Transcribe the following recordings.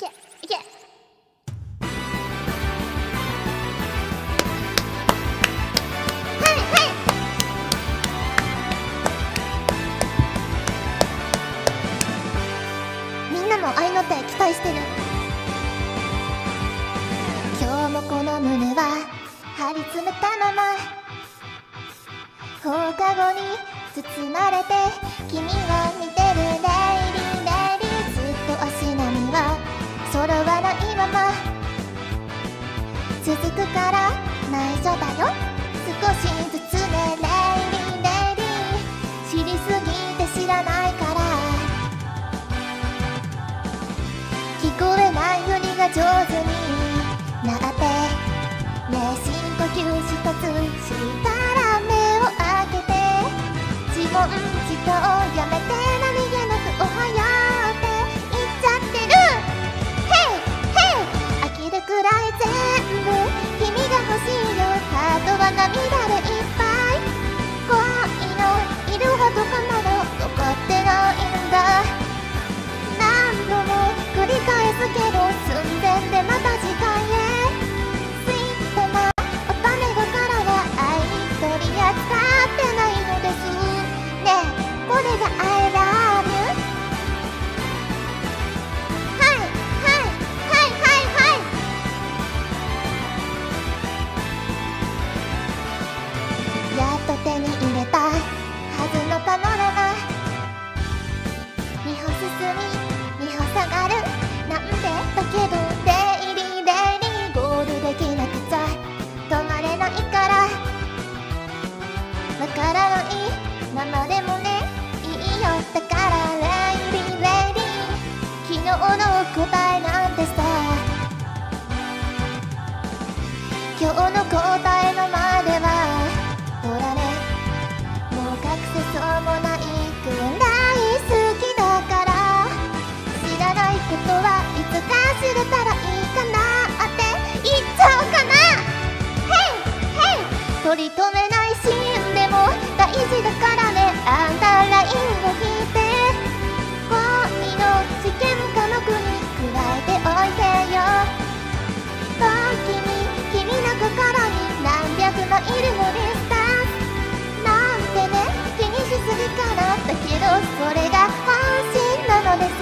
けいけ。はいはい。みんなも愛の手期待してる。今日もこの胸は張り詰めたまま放課後に包まれて君を見てる。レイリーレイリー、ずっと足並みは揃わないまま続くから内緒だよ、少しずつね。レイリーレイリー、知りすぎて知らないから聞こえないよりが上手になってね。深呼吸一つしたら目を開けて自問自答やめて、何気なくおはようって言っちゃってる。ヘイヘイ、飽きるくらい全部君が欲しいよ。ハートは涙でいっぱい、恋のいるほどかまだ残ってないんだ。何度も繰り返すけど寸前でまた次回へ。スイートなお種心は愛に取り扱ってないのですね。え、これが I love you。 はいはいはいはいはい。やっと手に入れたはずのパノラマ、2歩進み2歩下がるなんでだけど、レイリーレイリー、ゴールできなくちゃ止まれないから、わからないままでもねいいよ。だからレイリーレイリー、昨日の答えなんてさ、今日の答えのまではほらね、もう隠せそうもないくらい好きだから、知らないことはいつか知れたらいいかなって言っちゃおうかな。ヘイヘイ、取り留めないシーンでも大事だからね。アンダーラインを引いて恋の試験科目に加えておいてよ。時に君の心に何百もいるのディスタンスなんてね、気にしすぎかな。だけどそれが本心なのです。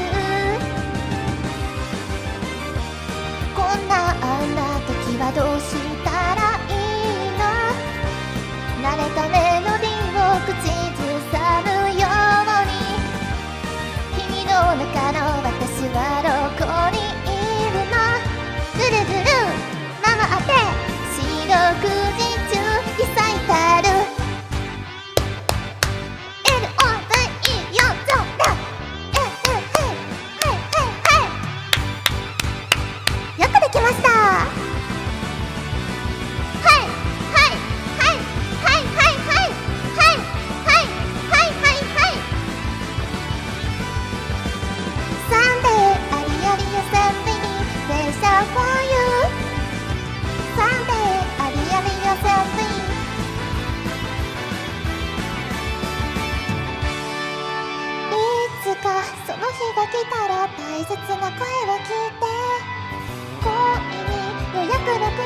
こんなあんな時はどうしたらいいの。慣れたメロディーを口ずさむように、君の中の私はどこにいるの。ぐるぐる回って四六時中リサイタル LOVE4 ゾーンだ。よくできました。はいはいはいはいはいはいはいはいはいはいはい。サンデーありありよセンビニスペシャル for you。 サンデーありありよセンビニ、いつかその日が来たら大切な声を聞いて恋に予約の